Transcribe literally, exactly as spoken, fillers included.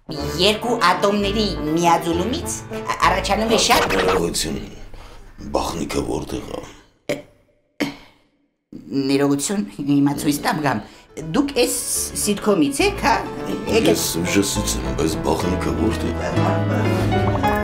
երկու ատոմների միաձուլումից առաջանում է շատ Ներողություն, բախնիկը որտեղ է։ Ներողություն, հիմա ցույց տամ գամ։ Դուք էս սիտկոմից եք, հա? Ես ուժասից եմ, բայց բախնիկը որտեղ է։